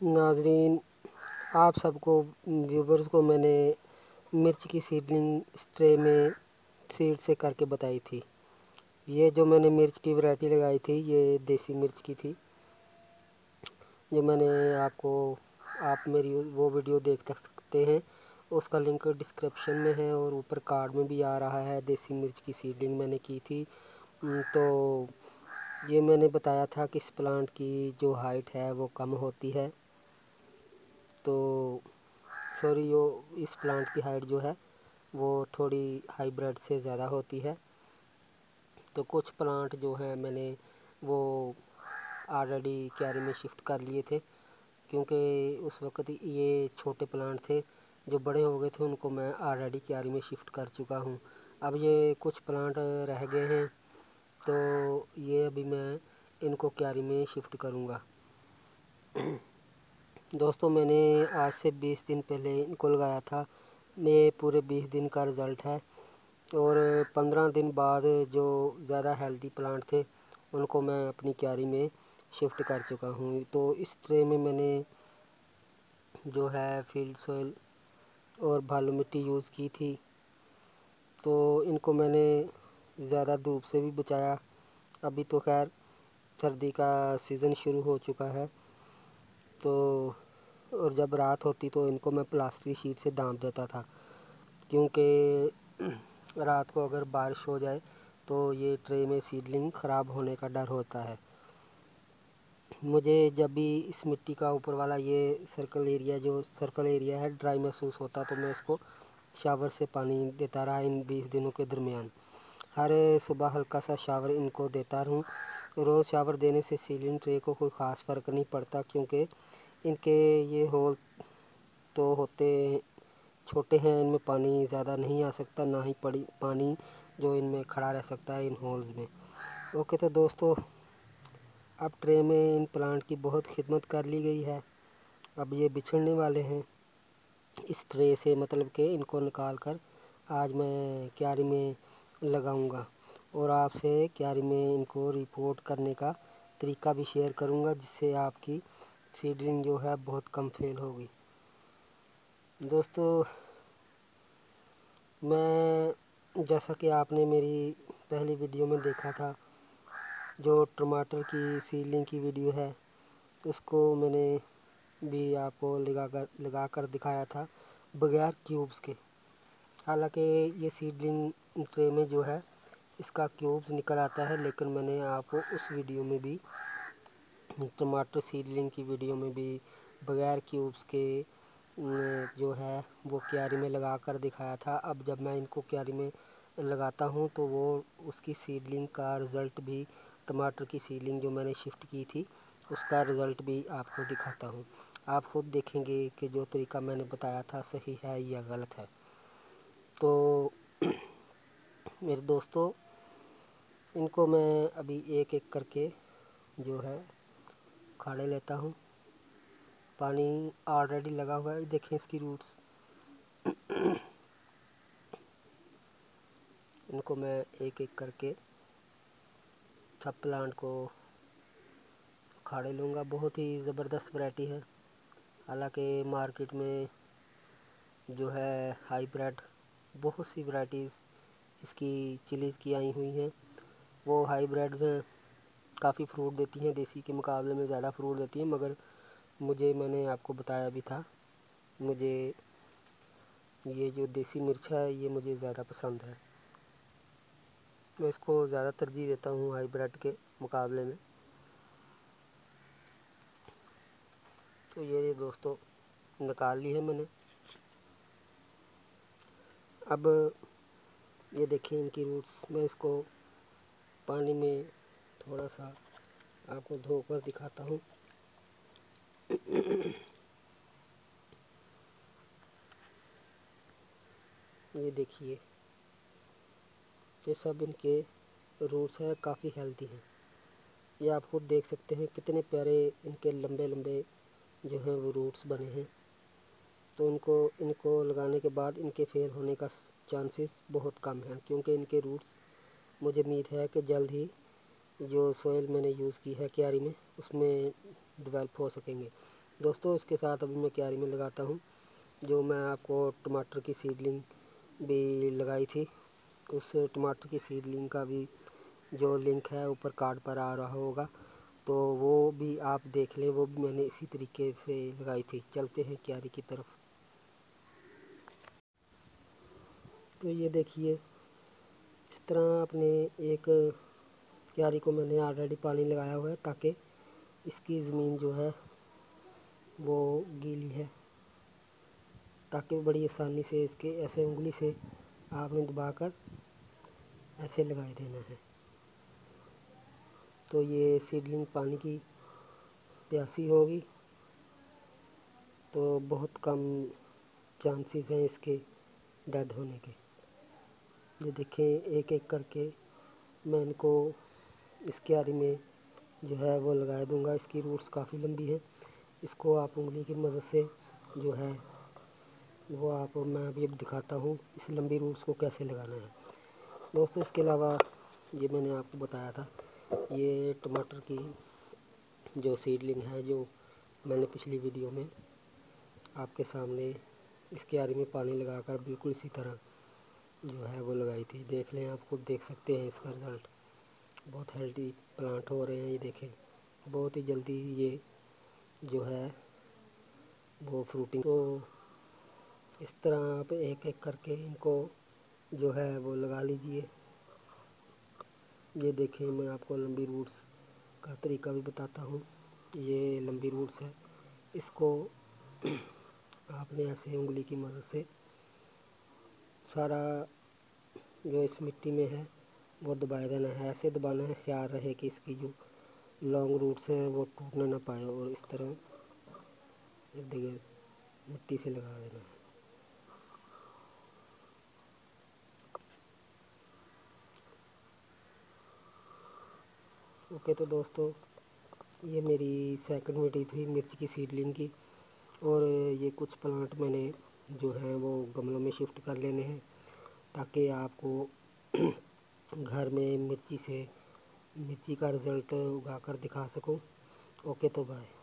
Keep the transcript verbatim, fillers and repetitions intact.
नाजरीन, आप सबको व्यूवर्स को मैंने मिर्च की सीडलिंग स्ट्रे में सीड से करके बताई थी। ये जो मैंने मिर्च की वैरायटी लगाई थी ये देसी मिर्च की थी, जो मैंने आपको आप मेरी वो वीडियो देख सकते हैं, उसका लिंक डिस्क्रिप्शन में है और ऊपर कार्ड में भी आ रहा है। देसी मिर्च की सीडलिंग मैंने की थी। तो ये मैंने बताया था कि इस प्लांट की जो हाइट है वो कम होती है, तो सॉरी यो इस प्लांट की हाइट जो है वो थोड़ी हाइब्रिड से ज़्यादा होती है। तो कुछ प्लांट जो हैं मैंने वो ऑलरेडी क्यारी में शिफ्ट कर लिए थे, क्योंकि उस वक्त ये छोटे प्लांट थे। जो बड़े हो गए थे उनको मैं ऑलरेडी क्यारी में शिफ्ट कर चुका हूँ। अब ये कुछ प्लांट रह गए हैं, तो ये अभी मैं इनको क्यारी में शिफ्ट करूँगा। दोस्तों, मैंने आज से बीस दिन पहले इनको लगाया था। ये पूरे बीस दिन का रिज़ल्ट है और पंद्रह दिन बाद जो ज़्यादा हेल्दी प्लांट थे उनको मैं अपनी क्यारी में शिफ्ट कर चुका हूँ। तो इस ट्रे में मैंने जो है फील्ड सॉइल और बालू मिट्टी यूज़ की थी। तो इनको मैंने ज़्यादा धूप से भी बचाया। अभी तो खैर सर्दी का सीज़न शुरू हो चुका है, तो और जब रात होती तो इनको मैं प्लास्टिक शीट से ढाँप देता था, क्योंकि रात को अगर बारिश हो जाए तो ये ट्रे में सीडलिंग ख़राब होने का डर होता है। मुझे जब भी इस मिट्टी का ऊपर वाला ये सर्कल एरिया जो सर्कल एरिया है ड्राई महसूस होता, तो मैं इसको शावर से पानी देता रहा इन बीस दिनों के दरमियान। हर सुबह हल्का सा शावर इनको देता रहूँ। रोज़ शावर देने से सीलिंग ट्रे को कोई ख़ास फ़र्क नहीं पड़ता, क्योंकि इनके ये होल तो होते छोटे हैं, इनमें पानी ज़्यादा नहीं आ सकता, ना ही पड़ी पानी जो इनमें खड़ा रह सकता है इन होल्स में। ओके, तो दोस्तों अब ट्रे में इन प्लांट की बहुत खिदमत कर ली गई है। अब ये बिछड़ने वाले हैं इस ट्रे से, मतलब कि इनको निकाल कर आज मैं क्यारी में लगाऊंगा और आपसे क्यारी में इनको रिपोर्ट करने का तरीका भी शेयर करूंगा, जिससे आपकी सीडलिंग जो है बहुत कम फेल होगी। दोस्तों, मैं जैसा कि आपने मेरी पहली वीडियो में देखा था, जो टमाटर की सीडलिंग की वीडियो है उसको मैंने भी आपको लगा कर लगा कर दिखाया था बगैर क्यूब्स के। हालांकि ये सीडलिंग ट्रे में जो है इसका क्यूब्स निकल आता है, लेकिन मैंने आपको उस वीडियो में भी टमाटर सीडलिंग की वीडियो में भी बगैर क्यूब्स के जो है वो क्यारी में लगा कर दिखाया था। अब जब मैं इनको क्यारी में लगाता हूँ तो वो उसकी सीडलिंग का रिज़ल्ट भी, टमाटर की सीडलिंग जो मैंने शिफ्ट की थी उसका रिज़ल्ट भी आपको दिखाता हूँ। आप खुद देखेंगे कि जो तरीका मैंने बताया था सही है या गलत है। तो मेरे दोस्तों, इनको मैं अभी एक एक करके जो है उखाड़े लेता हूँ। पानी ऑलरेडी लगा हुआ है, देखें इसकी रूट्स। इनको मैं एक एक करके सब प्लांट को उखाड़े लूँगा। बहुत ही ज़बरदस्त वैरायटी है। हालांकि मार्केट में जो है हाइब्रिड बहुत सी वैरायटीज़ इसकी चिलीज़ की आई हुई हैं, वो हाइब्रिड्स हैं, काफ़ी फ्रूट देती हैं, देसी के मुकाबले में ज़्यादा फ्रूट देती हैं। मगर मुझे, मैंने आपको बताया भी था, मुझे ये जो देसी मिर्च है ये मुझे ज़्यादा पसंद है। मैं इसको ज़्यादा तरजीह देता हूँ हाइब्रिड के मुकाबले में। तो ये दोस्तों निकाल ली है मैंने। अब ये देखें इनकी रूट्स। मैं इसको पानी में थोड़ा सा आपको धोकर दिखाता हूँ। ये देखिए, ये सब इनके रूट्स हैं, काफ़ी हेल्दी हैं। ये आप खुद देख सकते हैं कितने प्यारे इनके लंबे लंबे जो हैं वो रूट्स बने हैं। तो इनको इनको लगाने के बाद इनके फेल होने का चांसेस बहुत कम है, क्योंकि इनके रूट्स, मुझे उम्मीद है कि जल्द ही जो सोयल मैंने यूज़ की है क्यारी में उसमें डेवलप हो सकेंगे। दोस्तों इसके साथ अभी मैं क्यारी में लगाता हूँ जो मैं आपको टमाटर की सीडलिंग भी लगाई थी, उस टमाटर की सीडलिंग का भी जो लिंक है ऊपर कार्ड पर आ रहा होगा, तो वो भी आप देख लें। वो भी मैंने इसी तरीके से लगाई थी। चलते हैं क्यारी की तरफ। तो ये देखिए, इस तरह अपने एक क्यारी को मैंने ऑलरेडी पानी लगाया हुआ है ताकि इसकी ज़मीन जो है वो गीली है, ताकि बड़ी आसानी से इसके ऐसे उंगली से आपने दबाकर ऐसे लगाए देना है। तो ये सीडलिंग पानी की प्यासी होगी तो बहुत कम चांसेस हैं इसके डेड होने के। ये देखें, एक एक करके मैं इनको इस क्यारी में जो है वो लगा दूंगा। इसकी रूट्स काफ़ी लंबी हैं, इसको आप उंगली की मदद से जो है वो आप मैं अभी दिखाता हूँ इस लंबी रूट्स को कैसे लगाना है। दोस्तों इसके अलावा ये मैंने आपको बताया था, ये टमाटर की जो सीडलिंग है जो मैंने पिछली वीडियो में आपके सामने इस क्यारी में पानी लगाकर बिल्कुल इसी तरह जो है वो लगाई थी। देख लें, आप खुद देख सकते हैं इसका रिज़ल्ट। बहुत हेल्दी प्लांट हो रहे हैं। ये देखें, बहुत ही जल्दी ये जो है वो फ्रूटिंग। तो इस तरह आप एक एक करके इनको जो है वो लगा लीजिए। ये देखें, मैं आपको लंबी रूट्स का तरीका भी बताता हूँ। ये लंबी रूट्स है, इसको आपने ऐसे उंगली की मदद से सारा जो इस मिट्टी में है वो दबा देना है। ऐसे दबाना है, ख्याल रहे कि इसकी जो लॉन्ग रूट्स हैं वो टूटना ना पाए, और इस तरह इर्द गिर्द मिट्टी से लगा देना है। ओके, तो दोस्तों ये मेरी सेकंड वीडियो थी मिर्च की सीडलिंग की, और ये कुछ प्लांट मैंने जो है वो गमलों में शिफ्ट कर लेने हैं ताकि आपको घर में मिर्ची से मिर्ची का रिज़ल्ट उगा कर दिखा सकूं। ओके, तो बाय।